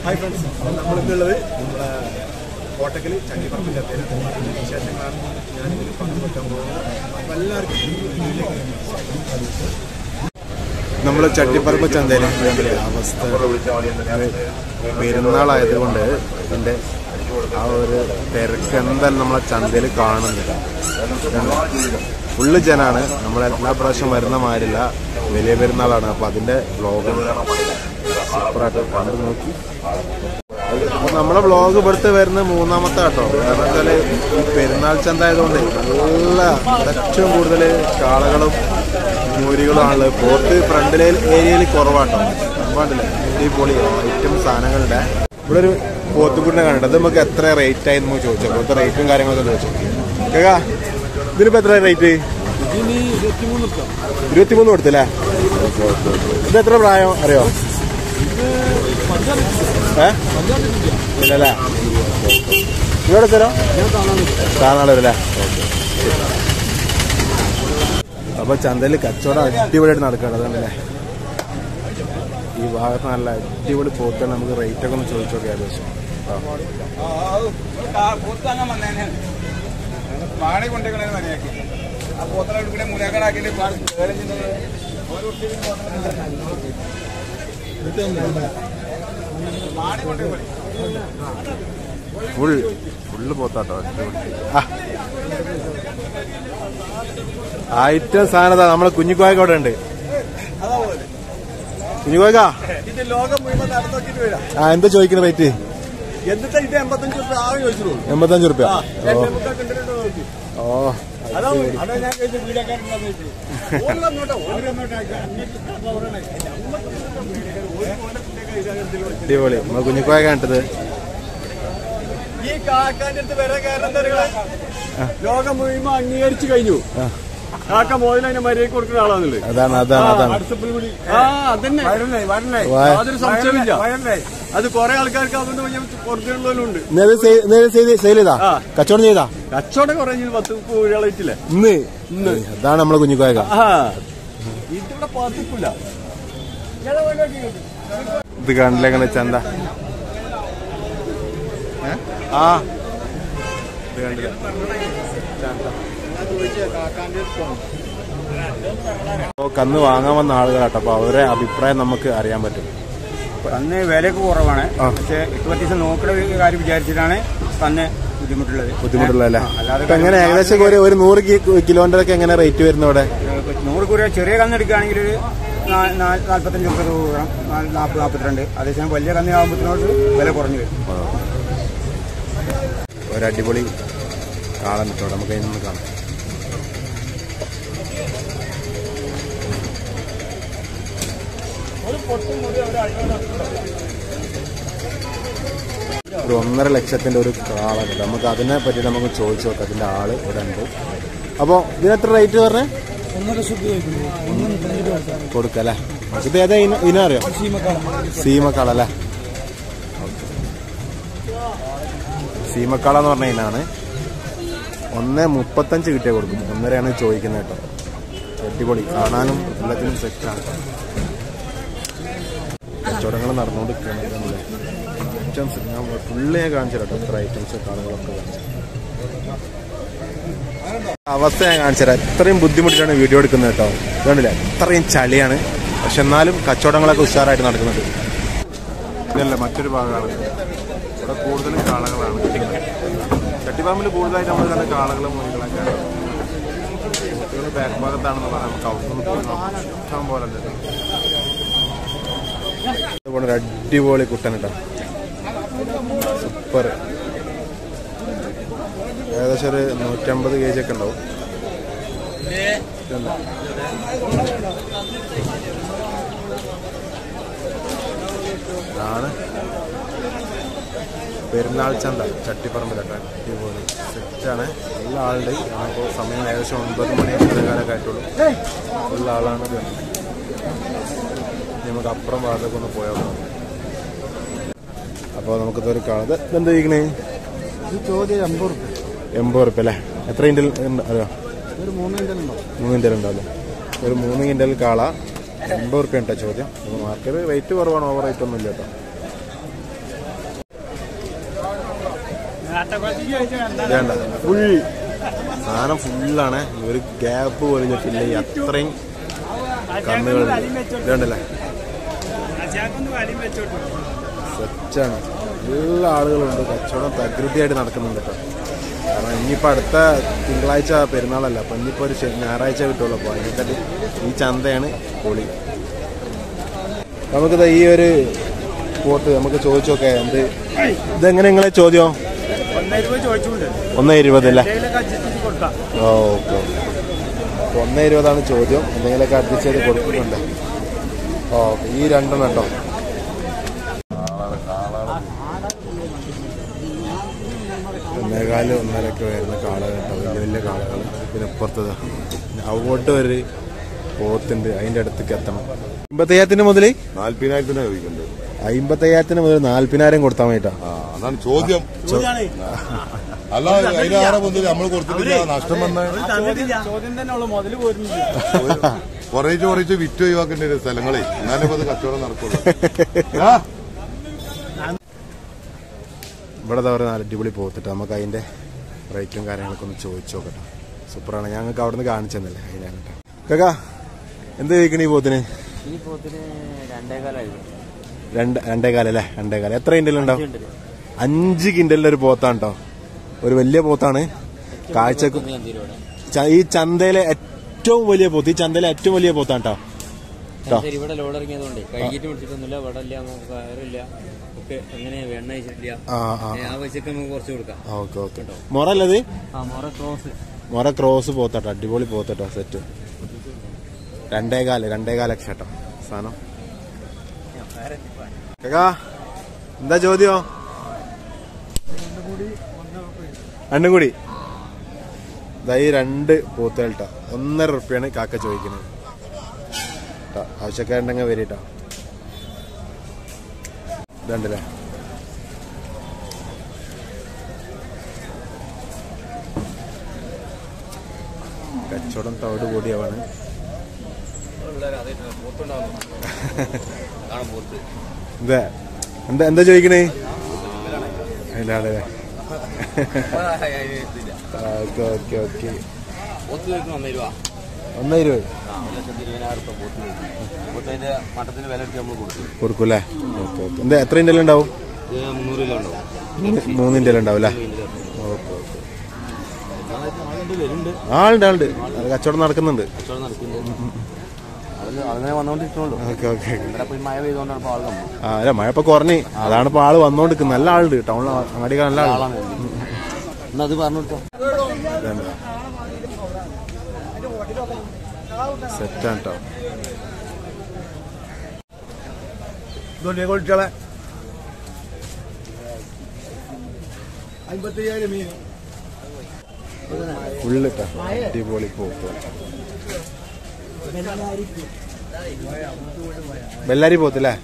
Hi friends, നമ്മളിന്നുള്ളത് നമ്മുടെ കോട്ടക്കൽ ചണ്ടിപ്പറമ്പിൽ ചന്തയിലെ വിശേഷങ്ങളാണ് ഞാനിതിൽ പങ്കുവെക്കാൻ പോകുന്നത്. അപ്പോൾ എല്ലാവർക്കും നമ്മൾ ചട്ടിപ്പറമ്പ് ചന്തയിലെ അവസ്ഥ പെരുന്നാളായതുകൊണ്ട് ഇതിൻ്റെ ആ ഒരു തിരക്ക് എന്തായാലും നമ്മളെ ചന്തയിൽ കാണുന്നില്ല. ഫുള്ള് ജനാണ്. നമ്മളെല്ലാ പ്രാവശ്യം വരുന്ന മാതിരില്ല, വലിയ പെരുന്നാളാണ്. അപ്പോൾ അതിൻ്റെ വ്ളോഗ് സൂപ്പറായിട്ട് കണ്ടു നോക്കി. അപ്പോൾ നമ്മളെ വ്ളോഗ് ഇവിടുത്തെ വരുന്ന മൂന്നാമത്തെ കേട്ടോ. കാരണം വെച്ചാൽ ഈ പെരുന്നാൾ ചന്ത ആയതുകൊണ്ട് നല്ല ഏറ്റവും കൂടുതൽ കാളകളും മൂരികളുമാണുള്ളത്. പോത്ത് ഫ്രണ്ടിലെ ഏരിയയിൽ കുറവാട്ടോ. കണ്ടില്ലേ, അടിപൊളി ഐറ്റം സാധനങ്ങളുടെ. ഇവിടെ ഒരു പോത്തുകുട്ടിനെ കണ്ടിട്ട് അത് നമുക്ക് എത്ര റേറ്റ് ആയി നമുക്ക് ചോദിച്ചു. ഇവിടുത്തെ റേറ്റും കാര്യങ്ങളൊക്കെ ചോദിച്ചു. കേക്കാ, ഇതിനിപ്പോൾ എത്ര റേറ്റ്? 23 കൊടുത്തല്ലേ? ഇത് എത്ര പ്രായം അറിയോ? ഇല്ലല്ലേ? ഇവിടെ തരാം താനാളൂരല്ലേ? അപ്പൊ ചന്തയിൽ കച്ചവടം അടിപൊളിയായിട്ട് നടക്കണം. അതല്ലേ ഈ ഭാഗത്ത് നല്ല അടിപൊളി പോത്താൻ. നമുക്ക് റേറ്റ് ഒക്കെ ഒന്ന് ചോദിച്ചു നോക്കാം ഏകദേശം. ഫുള്ള് പോത്താട്ടോ. ഐറ്റം സാധനതാ നമ്മളെ കുഞ്ഞിക്കോയൊക്കെ അവിടെ ഉണ്ട്. കുഞ്ഞിക്കോയ്ക്കാ എന്താ ചോദിക്കുന്ന റേറ്റ്? 85 റുപ്യ. ഓ അടിപൊളി. നമ്മളെ കുഞ്ഞിക്കോയ കണ്ടത് ഈ കാക്കാന്റെ അടുത്ത് വരെ കാരണം ലോകം മുഴുവൻ അംഗീകരിച്ചു കഴിഞ്ഞു. കാക്ക മോദിന് അതിനെ മര്യാദ കൊടുക്കുന്ന ആളാണല്ലേ. അതാണ് യാതൊരു സംശയമില്ല. അത് കുറെ ആൾക്കാർക്ക് അതുകൊണ്ട് കൊടുക്കുന്നുണ്ട്. കച്ചവടം ചെയ്താ കച്ചവടം കുറെ 10 കോഴികളായിട്ടില്ലേ ഇന്ന്. അതാണ് നമ്മളെ കുഞ്ഞിക്കോയ. ഇതിവിടെ പാർട്ടിക്കൂല. ഇത് കണ്ടില്ലേ ചന്ത? കന്ന് വാങ്ങാൻ വന്ന ആളുകളാട്ടോ. അപ്പൊ അവരെ അഭിപ്രായം നമുക്ക് അറിയാൻ പറ്റും. കന്ന് വിലയൊക്കെ കുറവാണ്. പക്ഷെ 8 ദിവസം നോക്കുന്ന കാര്യം വിചാരിച്ചിട്ടാണ് കന്ന് ബുദ്ധിമുട്ടുള്ളതല്ലേ? അപ്പൊ എങ്ങനെ ഏകദേശം ഒരു 100 കിലോന്റെ ഒക്കെ എങ്ങനെ റേറ്റ് വരുന്നത് ഇവിടെ? 100 കൂര ചെറിയ കന്ന് എടുക്കുകയാണെങ്കിൽ ഒരു 45 രൂപ വേണം, 40-42. അതേസമയം വലിയ കന്നിയാകുമ്പോഴത്തേനോട് വില കുറഞ്ഞു വരും. ഒരടിപൊളി കാളൻ കിട്ടോ. നമുക്ക് അതിൽ നിന്ന് കാണാം. ഒരു 1.5 ലക്ഷത്തിന്റെ ഒരു കാളൻ കിട്ടും. നമുക്ക് അതിനെ പറ്റി നമുക്ക് ചോദിച്ചു നോക്കാം. അതിന്റെ ആള് ഇവിടെ ഉണ്ട്. അപ്പൊ ഇതിനെത്ര റേറ്റ് പറഞ്ഞേ? 1.5 കൊടുക്കല്ലേ? ഇത് ഏതാ ഇനറിയോ? സീമക്കാള അല്ലേ? സീമക്കാള എന്ന് പറഞ്ഞ ഇനാണ്. 1.35 കിട്ടിയാൽ കൊടുക്കും. 1.5 ചോദിക്കുന്നത് കേട്ടോ. അടിപൊളി, കാണാനും എല്ലാത്തിനും സെറ്റാണ്. കച്ചവടങ്ങൾ നടന്നുകൊണ്ടിരിക്കുകയാണ്. ഐറ്റംസ് ഞാൻ ഫുള്ള് ഞാൻ കാണിച്ചു തരാം. എത്ര ഐറ്റംസ് കാണുകളൊക്കെ കാണിച്ചു. അവസ്ഥ ഞാൻ കാണിച്ചു തരാം. എത്രയും ബുദ്ധിമുട്ടിട്ടാണ് വീഡിയോ എടുക്കുന്നത് കേട്ടോ. ഇതുകൊണ്ടില്ല, അത്രയും ചളിയാണ്. പക്ഷെ എന്നാലും കച്ചവടങ്ങളൊക്കെ ഉഷാറായിട്ട് നടക്കുന്നുണ്ട്. ഇതല്ല മറ്റൊരു ഭാഗമാണ്. ഇവിടെ കൂടുതലും കാളകളാണ്. ചട്ടിപ്പറമ്പിൽ കൂടുതലായിട്ട് നമ്മൾ കണ്ട കാളകളും മുറികളൊക്കെയാണ്. കുട്ടികൾ ബാക്ക് ഭാഗത്താണെന്ന് പറഞ്ഞാൽ നമുക്ക് അവിടുന്ന് പോയി നോക്കാം. ഇഷ്ടം പോലെ അതുപോലെ ഒരു അടിപൊളി കുട്ടൻ കേട്ടോ. സൂപ്പർ. ഏകദേശം ഒരു 150 kg ഒക്കെ ഉണ്ടാവും. ഇതാണ് പെരുന്നാൾ ചന്ത ചട്ടിപ്പറമ്പിലൊക്കെ. അടിപൊളി സെറ്റാണ്. നല്ല ആളുണ്ട്. ഞങ്ങൾക്ക് സമയം ഏകദേശം 9 മണി കാലൊക്കെ ആയിട്ടുള്ളൂ. ഉള്ള ആളാണ്. നമുക്ക് അപ്പുറം ഭാഗത്തൊക്കെ ഒന്ന് പോയാൽ മതി. അപ്പോൾ നമുക്കിതൊരു കാണാം. ഇതെന്താ ഇരിക്കണേ? 80 റുപ്യ അല്ലേ? എത്ര കിൻഡൽ അറിയോ? 3 കിൻഡൽ ഉണ്ടാവില്ലേ? ഒരു 3 കിൻഡൽ കാള 80 റുപ്യ ഉണ്ടോ ചോദ്യം. മാർക്കറ്റ് റേറ്റ് കുറവാണ്. ഓവർ റേറ്റ് ഒന്നും ഇല്ല കേട്ടോ. വേണ്ട ഫുൾ സാധനം ഫുള്ളാണ്. ഒരു ഗ്യാപ്പ് പോലും ഫില്ല് ചെയ്യും, അത്രയും കന്നുകൾ വേണ്ടല്ലേ. സെറ്റാണ്, എല്ലാ ആളുകളുണ്ട്. കച്ചവടം തകൃതിയായിട്ട് നടക്കുന്നുണ്ട് കേട്ടോ. കാരണം ഇനിയിപ്പോൾ അടുത്ത തിങ്കളാഴ്ച പെരുന്നാളല്ല, അപ്പം ഇനിയിപ്പോൾ ഒരു ഞായറാഴ്ച കിട്ടുള്ളൂ. അപ്പോൾ അതിനെക്കാട്ടി ഈ ചന്തയാണ് പൊളി. നമുക്കിത് ഈ ഒരു പോത്ത് നമുക്ക് ചോദിച്ചോക്കെ, ഇതെങ്ങനെ നിങ്ങളെ ചോദ്യം? 1.20 അല്ലേ? ഓക്കെ, 1.20 ചോദ്യം. എന്തെങ്കിലുമൊക്കെ അഡ്ജസ്റ്റ് ചെയ്ത് കൊടുക്കുന്നുണ്ട്. ഓക്കെ, ഈ രണ്ടെണ്ണം കേട്ടോ. ഒന്നേകാല് 1.5 വരുന്ന കാളകൾ കേട്ടോ, വലിയ വലിയ കാളകൾ. പിന്നെ ഇപ്പുറത്തത് അങ്ങോട്ട് ഒരു പോത്തുണ്ട്, അതിൻ്റെ അടുത്തേക്ക് എത്തണം. 55,000 മുതൽ 40,000 ചോദിക്കുന്നുണ്ട്. 55,000 മുതൽ 40,000 കൊടുത്താൽ വേണ്ടിട്ടാ. അതാണ് ചോദ്യം. അല്ല, അതിനാറെ മുതൽ നമ്മൾ കൊടുത്തിട്ടില്ല, നഷ്ടം വന്ന കുറേച്ച് വിറ്റ് ഒഴിവാക്കേണ്ട സ്ഥലങ്ങളെ, എന്നാലും അത് കച്ചവടം നടക്കുള്ളൂ. ഇവിടെ തവറ അടിപൊളി പോത്തിട്ട് നമുക്ക് അതിന്റെ റേറ്റും കാര്യങ്ങളൊക്കെ ഒന്ന് ചോദിച്ചു നോക്കട്ടെ. സൂപ്പറാണ്. ഞങ്ങൾക്ക് അവിടെ നിന്ന് കാണിച്ചു തന്നല്ലേ, അതിനാണ് കേട്ടോ. കാക്കാ എന്ത് ചോദിക്കണ ഈ പോത്തിന്? 2.25 അല്ലേ? 2.25. എത്ര കിൻഡലുണ്ടാവും? 5 കിൻഡലിന്റെ ഒരു പോത്താണ് കേട്ടോ. ഒരു വലിയ പോത്താണ്. കാഴ്ചക്ക് ഈ ചന്തയിലെ ഏറ്റവും വലിയ പോത്ത്, ഈ ചന്തയിലെ ഏറ്റവും വലിയ പോത്താണ് കേട്ടോ. ഇവിടെ ലോഡ് ഇറങ്ങിയതുകൊണ്ട് കഴുകിയിട്ട് പിടിച്ചിട്ടൊന്നുമില്ല, വടമില്ല, വയറില്ല, ഒക്കെ എങ്ങനെ വെണ്ണ വെച്ചിട്ടില്ല. ആ പൈസക്ക് നമുക്ക് കുറച്ച് കൊടുക്കാം. Okay okay. മൊറല്ലത്? മൊറ ക്രോസ് പോത്താട്ടോ, അടിപൊളി പോത്തട്ടോ. സെറ്റ് 2.25 ലക്ഷം കേട്ടോ സാധനം. കാക്കാ എന്താ ചോദ്യം? രണ്ടും കൂടി ഈ 2 പോത്തുകൾ കേട്ടോ. 1.5 റുപ്യാണ് കാക്ക ചോദിക്കുന്നത്. ആവശ്യക്കാരുണ്ടെങ്കിൽ വരിട്ടോ. ഇതുണ്ടല്ലേ, കച്ചവടം തവിട് കൂടിയവാണ്. എന്താ ചോദിക്കണേ? അതിലാണ്. Okay okay okay. 1.20 കൊടുക്കൂല്ലേ? Okay okay. എന്താ എത്ര ഇന്ത്യയിൽ ഉണ്ടാവും? 3 ഇന്ത്യയിൽ ഉണ്ടാവും അല്ലേ? Okay okay. ആളുണ്ട്, കച്ചവടം നടക്കുന്നുണ്ട്. Okay okay. അല്ല, മഴ ഇപ്പൊ കുറഞ്ഞ്, അതാണ് ഇപ്പൊ ആള് വന്നോണ്ടിരിക്കുന്നത്. നല്ല ആളുണ്ട് ടൗണിൽ, അങ്ങാടിക്ക് നല്ല ആളാണ്. സെറ്റാണ് കേട്ടോ. കുട്ടികളെ 55,000 മീൻ ഫുള്ള് കേട്ടോ, അടിപൊളി പോത്ത്. ബെല്ലാരി പോത്തല്ലേ?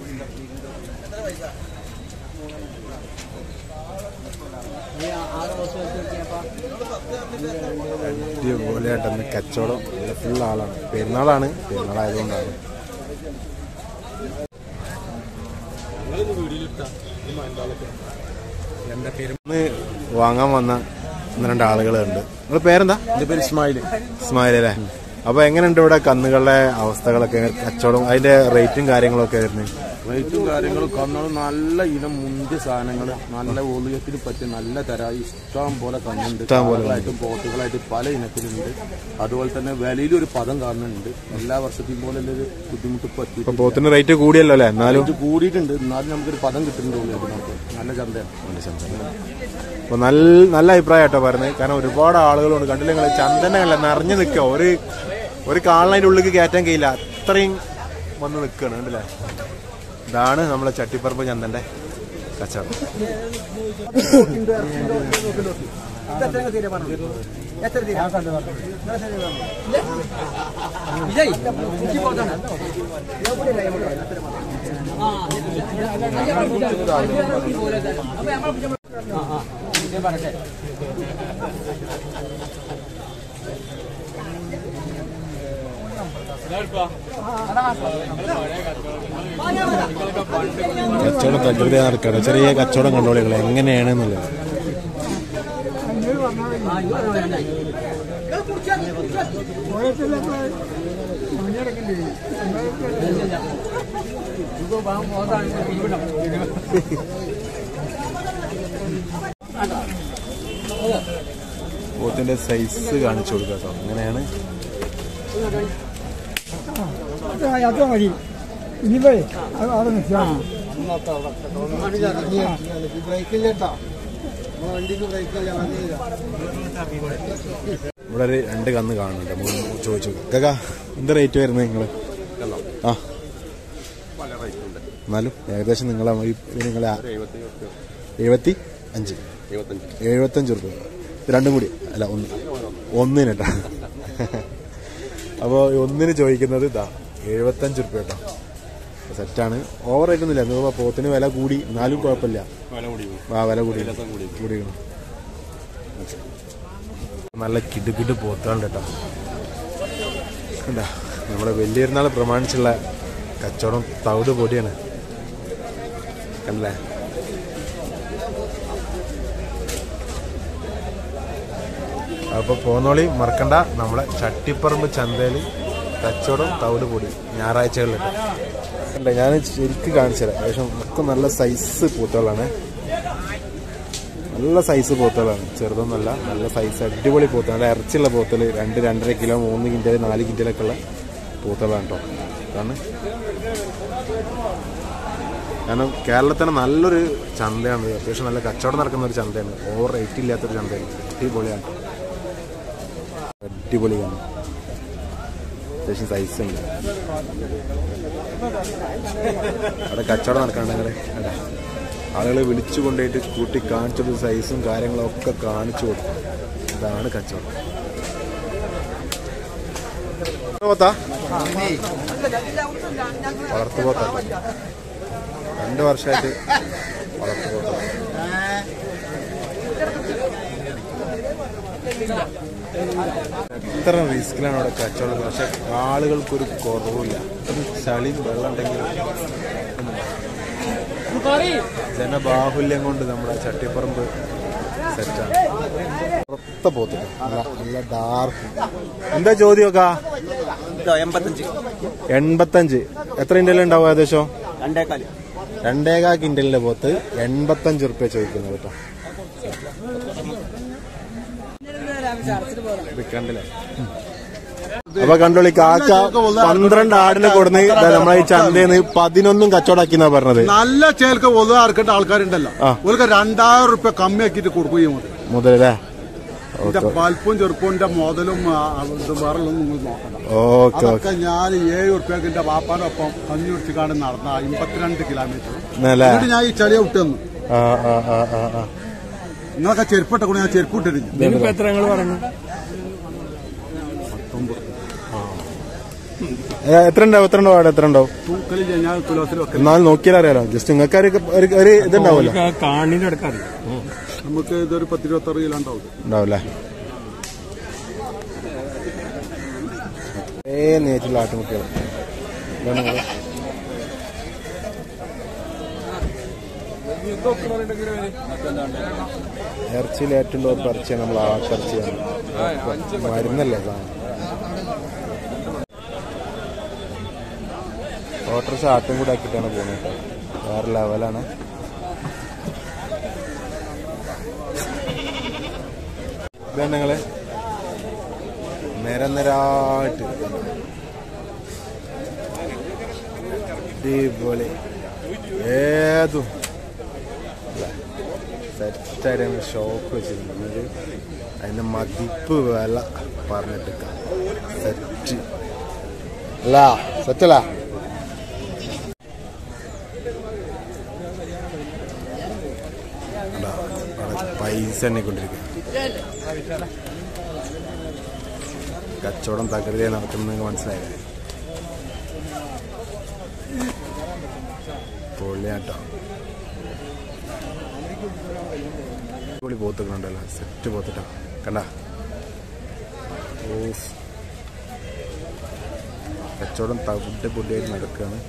അടിപൊളിയായിട്ടൊന്ന് കച്ചവടം ഫുൾ ആളാണ്. പെരുന്നാളാണ്, പെരുന്നാളായതുകൊണ്ടാണ്. വാങ്ങാൻ വന്ന 2 ആളുകളുണ്ട്. നിങ്ങളുടെ പേരെന്താ? എന്റെ പേര് ഇസ്മായിൽ അല്ലേ? അപ്പൊ എങ്ങനെയുണ്ട് ഇവിടെ കന്നുകളുടെ അവസ്ഥകളൊക്കെ, കച്ചവടം, അതിന്റെ റേറ്റും കാര്യങ്ങളൊക്കെ വരുന്നത്? റേറ്റും കാര്യങ്ങളും കന്നുകൾ നല്ല ഇനം മുന്തിയ സാധനങ്ങൾ, നല്ല വോളിയത്തിന് പറ്റിയ നല്ല തരായി ഇഷ്ടം പോലെ കന്നുണ്ട്. കാളകളായിട്ടും പോത്തുകളായിട്ട് പല ഇനത്തിലുണ്ട്. അതുപോലെ തന്നെ വിലയിൽ ഒരു പദം കാണുന്നുണ്ട്. എല്ലാ വർഷത്തെയും പോലെ ഒരു ബുദ്ധിമുട്ട് പറ്റി. പോത്തിന് റേറ്റ് കൂടിയല്ലോ അല്ലേ? എന്നാലും കൂടിയിട്ടുണ്ട്, എന്നാലും നമുക്കൊരു പദം കിട്ടുന്നുണ്ട്. നമുക്ക് നല്ല ചന്തയാണ്. അപ്പൊ നല്ല അഭിപ്രായം കേട്ടോ പറയുന്നത്. കാരണം ഒരുപാട് ആളുകളുണ്ട്, കണ്ടില്ല നിങ്ങൾ? ചന്തനല്ല നിറഞ്ഞു നിൽക്കുക. ഒരു കാളിനതിന്റെ ഉള്ളിലേക്ക് കയറ്റാൻ കഴിയില്ല, അത്രയും വന്ന് നിൽക്കുകയാണ്. കണ്ടില്ലേ? ഇതാണ് നമ്മളെ ചട്ടിപ്പറമ്പ് ചന്തന്റെ കച്ചവടം. കച്ചവടം തകൃതി നടക്കണം. ചെറിയ കച്ചവടം കണ്ടോളികൾ എങ്ങനെയാണെന്നുള്ളത്. പോത്തിന്റെ സൈസ് കാണിച്ചു കൊടുക്കാം കേട്ടോ. അങ്ങനെയാണ്. അത് മതി. ഇനിയിപ്പോ അവിടെ നിൽക്കാം. ഇവിടെ ഒരു 2 കന്ന് കാണുന്നുണ്ട്. നമുക്ക് ചോദിച്ചു കാക്കാ എന്താ റേറ്റ് വരുന്നത് നിങ്ങള്? ആ എന്നാലും ഏകദേശം നിങ്ങളെ നിങ്ങളെ 75 രൂപ രണ്ടും കൂടി അല്ല ഒന്നിന് കേട്ടോ. അപ്പോൾ ഒന്നിന് ചോദിക്കുന്നത് ഇതാ 75 രൂപ കേട്ടോ. സെറ്റാണ്. ഓവർ റേറ്റ് ഒന്നുമില്ല. എന്ന് പോത്തിന് വില കൂടി എന്നാലും കുഴപ്പമില്ല. വില കൂടിക്കണം. നല്ല കിടുകിട് പോത്താണ്ട് കേട്ടോ. കണ്ടാ നമ്മുടെ വലിയ പെരുന്നാൾ പ്രമാണിച്ചുള്ള കച്ചവടം തവിട് പൊടിയാണ്. കണ്ടല്ലേ? അപ്പോൾ പോന്നോളി മറക്കണ്ട. നമ്മളെ ചട്ടിപ്പറമ്പ് ചന്തയിൽ കച്ചവടം തവിട് പൊടി ഞായറാഴ്ചകളിലിട്ട് കണ്ടേ. ഞാൻ ശരിക്കും കാണിച്ചു തരാം. ഏകദേശം ഒക്കെ നല്ല സൈസ് പൂത്തുകളാണ്. നല്ല സൈസ് പോത്തുകളാണ്. ചെറുതൊന്നല്ല, നല്ല സൈസ് അടിപൊളി പോത്ത്. നല്ല ഇറച്ചിയുള്ള പോത്തൽ 2-2.5 കിലോ 3 കിൻറ്റൽ 4 കിൻറ്റലൊക്കെ ഉള്ള പോത്തുകളാണ് കേട്ടോ. കാരണം കേരളത്തിന് നല്ലൊരു ചന്തയാണ്. അത്യാവശ്യം നല്ല കച്ചവടം നടക്കുന്ന ഒരു ചന്തയാണ്. ഓവർ റേറ്റ് ഇല്ലാത്തൊരു ചന്തയാണ്. അടിപൊളിയാണ്. അടിപൊളിയാണ്. അത്യാവശ്യം സൈസ് ഉണ്ട്. അവിടെ കച്ചവടം നടക്കാണ്ടെങ്കിൽ ആളുകളെ വിളിച്ചു കൊണ്ടുപോയിട്ട് കൂട്ടി കാണിച്ചൊരു സൈസും കാര്യങ്ങളൊക്കെ കാണിച്ചു കൊടുക്കും. ഇതാണ് കച്ചവടം. പോത്താ വളർത്തു പോത്താ. 2 വർഷമായിട്ട് വളർത്തു പോത്താ. എത്ര റിസ്കിലാണ് അവിടെ കച്ചവടം. പക്ഷെ ആളുകൾക്കൊരു കുറവില്ല. ചളിയും വെള്ളം ഉണ്ടെങ്കിലും ജനബാഹുല്യം കൊണ്ട് നമ്മുടെ ചട്ടിപ്പറമ്പ് സെറ്റാണ്. പുറത്ത പോത്തില്ല. നല്ല ഡാർക്ക്. എന്താ ചോദ്യമൊക്കെ? 85. എത്ര കിൻഡൽ ഉണ്ടാവും ഏകദേശം? 2.25 കിൻഡലിന്റെ പോത്ത് 85 രൂപ ചോദിക്കുന്നത് കേട്ടോ. കണ്ടില്ലേ? അപ്പൊ കണ്ടോളി കാക്ക 12 ആടിനെ കൊടുന്ന് നമ്മളെ ഈ ചന്തയിൽ 11 കച്ചവടാക്കിന്നാ പറഞ്ഞത്. നല്ല ചേൽക്ക് ഒതുക്കാർക്കിട്ട് ആൾക്കാരുണ്ടല്ലോ, ഓർക്ക് 2000 രൂപ കമ്മിയാക്കിട്ട് കൊടുക്കുകയും മുതലേ പൽപ്പും ചെറുപ്പും മുതലും വേറെല്ലാം നിങ്ങൾ നോക്കണം. അതൊക്കെ ഞാൻ 7 രൂപയ്ക്ക് വാപ്പാനൊപ്പം കഞ്ഞി കുടിച്ച് കാണാൻ നടന്ന 52 കിലോമീറ്റർ എന്നിട്ട് ഞാൻ ഈ ചളിയെ വിട്ടുന്നു. നിങ്ങളൊക്കെ ചെരുപ്പിട്ട കൂടെ ഞാൻ ചെരുപ്പ് ഇട്ടിരുന്നു. എത്ര ഉണ്ടാവും അവിടെ? എത്ര ഉണ്ടാവും? എന്നാലും നോക്കിയാലറിയാലോ. ജസ്റ്റ് നിങ്ങൾക്ക് ഒരു ഇതുണ്ടാവുമല്ലോ. നമുക്ക് ഇതൊരു 10-26 കിലോ ഉണ്ടാവില്ലേ? നേരിട്ടുള്ള ആട്ടുമുട്ടികൾ ഇറച്ചിയിൽ ഏറ്റവും ടോപ്പ് ഇറച്ചിയാണ് നമ്മൾ ആട്ടിറച്ചിയാണ്. മരുന്നല്ലേ സാധനം. ഓട്ടർഷ ആട്ടും കൂടെ ആക്കിയിട്ടാണ് പോകുന്നത്. വേറെ ലെവലാണ്. ഇതാണ് ഞങ്ങള് നിരനിരായിട്ട് അടിപൊളി ഏതും സെറ്റായിട്ട് ഷോപ്പ് വെച്ചിട്ടുണ്ട്. അതിന്റെ മതിപ്പ് വില പറഞ്ഞിട്ട് സെറ്റ് അല്ല സെറ്റല്ല. പൈസ എണ്ണിക്കൊണ്ടിരിക്കുക. കച്ചവടം തകൃതിയായി നടക്കുന്നത് മനസ്സിലായില്ലേ? പൊള്ളിയാട്ടോ. പൊളി പോത്തുകളുണ്ടല്ലോ. സെറ്റ് പോത്തിട്ടാ കണ്ട. കച്ചവടം തവിട്ട് പൊടിയായിട്ട് നടക്കുകയാണ്.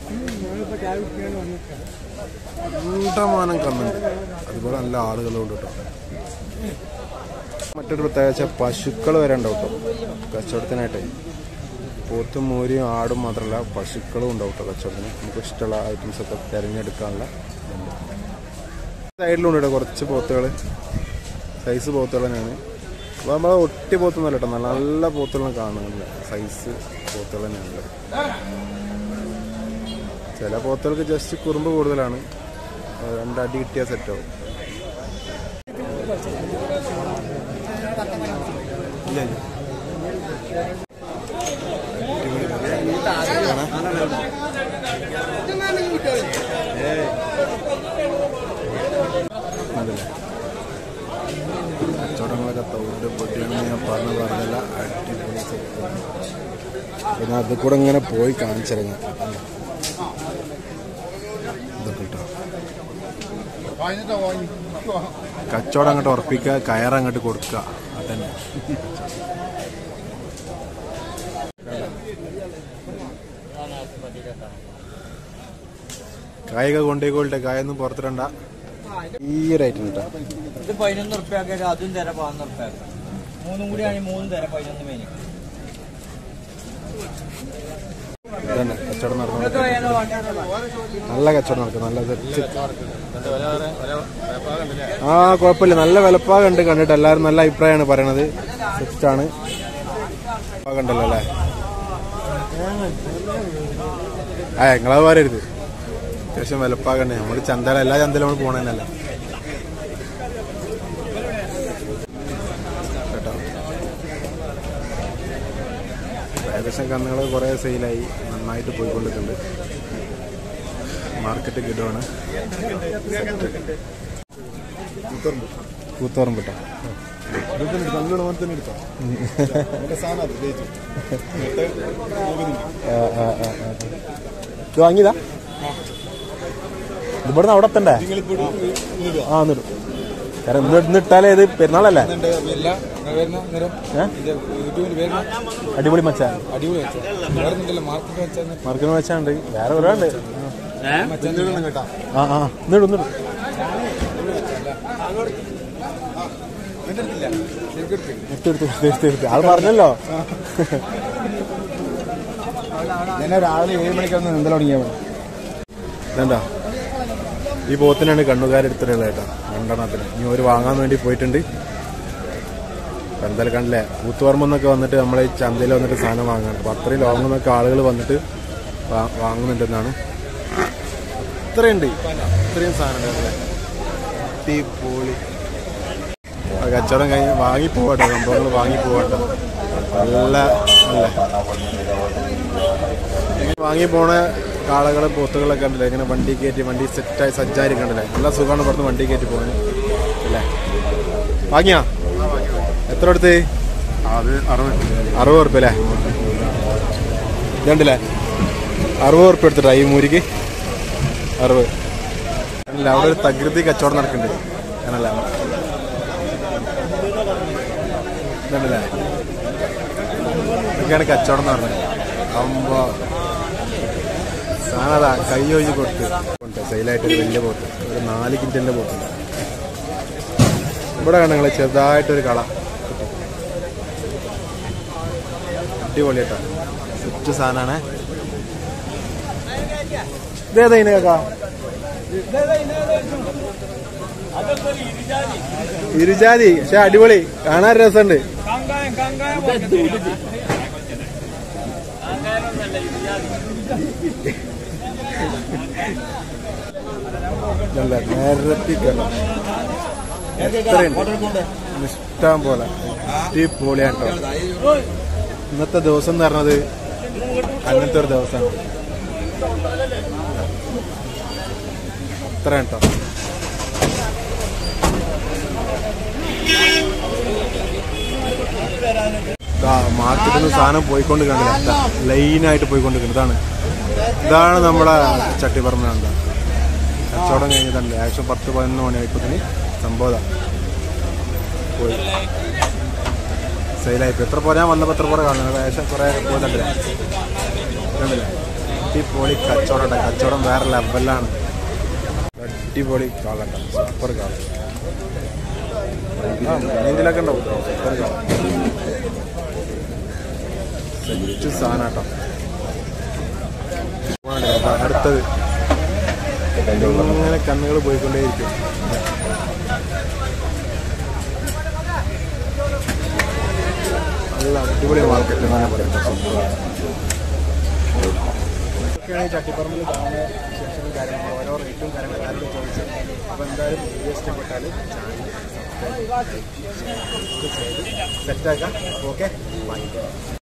കന്നുണ്ട്. അതുപോലെ നല്ല ആളുകളുണ്ട് കേട്ടോ. മറ്റൊരു പ്രത്യേകിച്ച് പശുക്കൾ വരെ ഉണ്ടാവും കേട്ടോ കച്ചവടത്തിനായിട്ട്. പോത്തും മൂരിയും ആടും മാത്രമല്ല പശുക്കളും ഉണ്ടാവും കേട്ടോ കച്ചവടത്തിന്. നമുക്ക് ഇഷ്ടമുള്ള ഐറ്റംസ് ഒക്കെ തിരഞ്ഞെടുക്കാനുള്ള സൈഡിലുണ്ട് കേട്ടോ കുറച്ച് പോത്തുകൾ, സൈസ് പോത്തുകൾ തന്നെയാണ്. അപ്പോൾ നമ്മളെ ഒട്ടി പോത്തൊന്നുമല്ല കേട്ടോ, നല്ല നല്ല പോത്തുകളും കാണുന്നില്ല, സൈസ് പോത്തുകൾ തന്നെയാണ്. ചില പോത്തുകൾക്ക് ജസ്റ്റ് കുറുമ്പ് കൂടുതലാണ്, 2 അടി കിട്ടിയ സെറ്റാവും. കച്ചവടങ്ങളൊക്കെ തൗണ്ട് പൊട്ടിയാണെന്ന് ഞാൻ പറഞ്ഞില്ല. അടിപൊളി സെറ്റ്. പിന്നെ അത് കൂടെ ഇങ്ങനെ പോയി കാണിച്ചിറങ്ങി ഇതൊക്കെ കേട്ടോ. കച്ചവടം അങ്ങോട്ട് ഉറപ്പിക്കുക, കയറങ്ങോട്ട് കൊടുക്കുക, അതന്നെ. കായൊക്കെ കൊണ്ടേക്കോട്ടെ, കായൊന്നും പുറത്തിടണ്ട. ഈ ഒരു ഐറ്റം കേട്ടോ. ഇത് 11 ഉറുപ്പ്യൊക്കെ, അതും തരാം 11 ഉറുപ്പ്യൊക്കെ. 3 കൂടി ആണെങ്കിൽ 3 തരാം 11 മേനി. ഇതന്നെ കച്ചവടം നടന്നു, നല്ല കച്ചവടം നടക്കും, നല്ല സെറ്റ്. ആ കുഴപ്പമില്ല, നല്ല വിലപ്പാകുണ്ട് കണ്ടിട്ട്. എല്ലാവരും നല്ല അഭിപ്രായമാണ് പറയണത്. സെറ്റാണ് കണ്ടല്ലോ അല്ലേ. നിങ്ങളത് പറയരുത്, അത്യാവശ്യം വിലപ്പാകണ്ടേ. നമ്മൾ ചന്തല എല്ലാ ചന്തയിലും നമ്മൾ പോണതന്നല്ല കേട്ടോ. ഏകദേശം കന്നുകൾ കുറേ സെയിലായി, നന്നായിട്ട് പോയിക്കൊണ്ടിരിക്കുന്നുണ്ട്. മാർക്കറ്റ് കിട്ടുവാണ്. കൂത്തോറമ്പ് കേട്ടോ. വാങ്ങിയതാ ഇവിടുന്ന് അവിടെ എത്തണ്ടേ? ആ എന്നിടും. കാരണം ഇന്നിട്ടാലേ ഇത് പെരുന്നാളല്ലേ. അടിപൊളി മച്ച, മാർക്കറ്റ് മച്ചാണ്ട് വേറെ ഒരാളുണ്ട്. ആ ആ എന്നിടും എന്നിടും. എടുത്തെടുത്ത് അത് പറഞ്ഞല്ലോ. ഞാൻ രാവിലെ 7 മണിക്കൊന്ന് നീന്തൽ തുടങ്ങിയാൽ മതി. ഇതെന്താ ഈ പോത്തിനാണ് കണ്ണുകാരെടുത്തിട്ടുള്ളത് കേട്ടോ, 2 ഇനി ഒരു വാങ്ങാൻ വേണ്ടി പോയിട്ടുണ്ട്. എന്തായാലും കണ്ടില്ലേ, കൂത്തുപറമ്പെന്നൊക്കെ വന്നിട്ട് നമ്മളെ ഈ ചന്തയിൽ വന്നിട്ട് സാധനം വാങ്ങാണ്. അപ്പോൾ അത്രയും ലോങ്ങിൽ നിന്നൊക്കെ ആളുകൾ വന്നിട്ട് വാങ്ങുന്നുണ്ടെന്നാണ്. ഇത്രയുണ്ട്, ഇത്രയും സാധനം ഉണ്ട്. അടിപൊളി കച്ചവടം കഴിഞ്ഞ് വാങ്ങിപ്പോവാട്ടോ, സംഭവങ്ങൾ വാങ്ങിപ്പോവാട്ടോ. നല്ല അല്ലേ വാങ്ങിപ്പോണ കാളകൾ പോത്തുകളൊക്കെ ഉണ്ടല്ലേ, ഇങ്ങനെ വണ്ടി കയറ്റി വണ്ടി സെറ്റായി സജ്ജായി കണ്ടല്ലേ. നല്ല സുഖമാണ് പുറത്ത് വണ്ടി കയറ്റി പോകാൻ അല്ലേ. വാങ്ങിയാ എത്ര എടുത്ത്? 60 ഉറുപ്പ്യ അല്ലേ. ഇതുണ്ടല്ലേ 60 ഉറുപ്പ്യ എടുത്തിട്ടാ ഈ മൂരിക്ക് 60 അല്ല. അവിടെ ഒരു തകൃതി കച്ചവടം നടക്കുന്നുണ്ട് അങ്ങനല്ല. ഇതുണ്ടല്ലേ ഇതൊക്കെയാണ് കച്ചവടം എന്ന് പറഞ്ഞത്. അമ്പോ സാധനം അതാ കൈ ഒഴിഞ്ഞ് കൊടുത്ത് സെയിലായിട്ട് ഒരു വലിയ പോത്ത്, ഒരു 4 കിൻറ്റലിൻ്റെ പോത്തുണ്ട്. ഇവിടെ കാണാം നിങ്ങൾ ചെറുതായിട്ടൊരു കള. അടിപൊളി കേട്ടോ, സെറ്റ് സാധനമാണ്. ഇതേതാ ഇതിന് കേക്കാ? ഇരുജാതി പക്ഷെ അടിപൊളി, കാണാൻ രസമുണ്ട്. എത്രയുണ്ട് ഇഷ്ടം പോലെ. അടിപൊളിയാട്ടോ. ഇന്നത്തെ ദിവസം എന്ന് പറഞ്ഞത് അങ്ങനത്തെ ഒരു ദിവസമാണ്. അത്ര കേട്ടോ. മാർക്കറ്റിൽ നിന്ന് സാധനം പോയിക്കൊണ്ട് കണ്ടില്ല, ലൈനായിട്ട് പോയിക്കൊണ്ടിരിക്കുന്നത്. ഇതാണ് നമ്മുടെ ചട്ടിപ്പറമ്പ്. കച്ചവടം കഴിഞ്ഞതല്ലേ, ഏകദേശം 10-11 മണിയായപ്പോഴത്തേന് സംഭവം പോയി സെയിലായിപ്പോൾ. എത്ര പോരാ വന്നപ്പോൾ എത്ര പോരാ കാണുന്നത്, ഏകദേശം കുറേ പോയിട്ടുണ്ടല്ലേ. കണ്ടില്ലേ അടിപൊളി കച്ചവടം. കച്ചവടം വേറെ ലെവലാണ്. അടിപൊളി കാളണ്ട, സൂപ്പർ കാള. ഇതിലൊക്കെ ഉണ്ടാവും സാധനം കേട്ടോ. അടുത്തത് ഇങ്ങനെ കണ്ണുകൾ പോയിക്കൊണ്ടേയിരിക്കും. നല്ല അടിപൊളി മാർക്കറ്റ് എന്നാണ് പറയുന്നത്. ഇതൊക്കെയാണ് ഈ ചട്ടിപ്പറമ്പിൽ കാണുന്ന വിശേഷങ്ങളും കാര്യങ്ങളും ഓരോ റേറ്റും കാര്യങ്ങളും എല്ലാവരും ചോദിച്ചു. അപ്പോൾ എന്തായാലും വീഡിയോ ഇഷ്ടപ്പെട്ടാൽ ചാനൽ സബ്സ്ക്രൈബ് ചെയ്ത് സെറ്റാക്കാം. Okay, by.